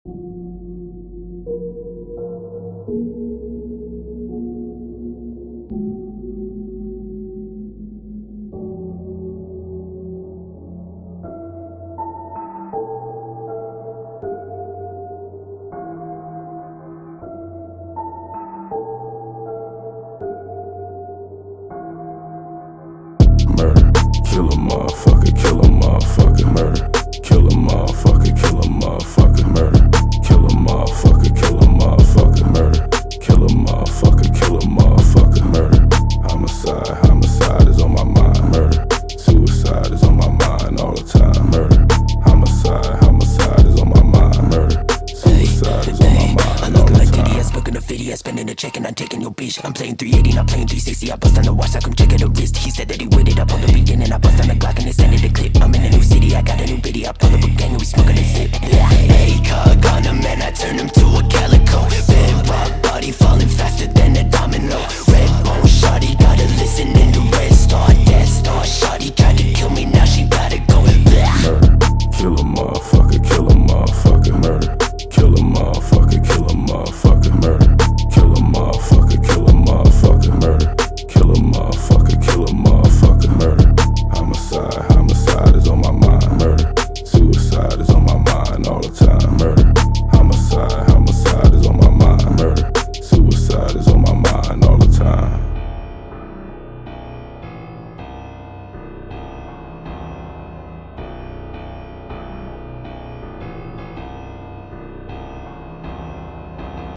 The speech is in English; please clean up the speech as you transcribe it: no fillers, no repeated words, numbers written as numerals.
Murder, kill a motherfucker, murder. Kill a motherfucker, murder. Kill a motherfucker, murder. Kill a motherfucker, murder. Homicide is on my mind, murder. Suicide is on my mind all the time, murder. Homicide is on my mind, murder. Suicide is on my mind all the time. I'm looking like Diddy, I'm smoking a 50, I'm spending a check and I'm taking your bitch. I'm playing 380, not playing 360, I bust on the watch, I come check at the wrist. He said that he waited up on the beginning, I bust on the Glock and extended the clip. I'm in a new city, I got a new biddy, I pull up a gang and we smoking a zip. Hey, car,